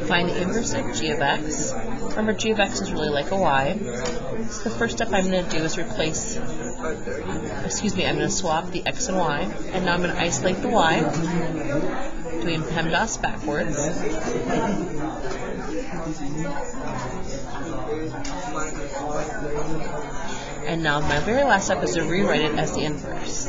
Find the inverse of g of x. Remember, g of x is really like a y. So the first step I'm going to do is I'm going to swap the x and y. And now I'm going to isolate the y, doing PEMDAS backwards. And now my very last step is to rewrite it as the inverse.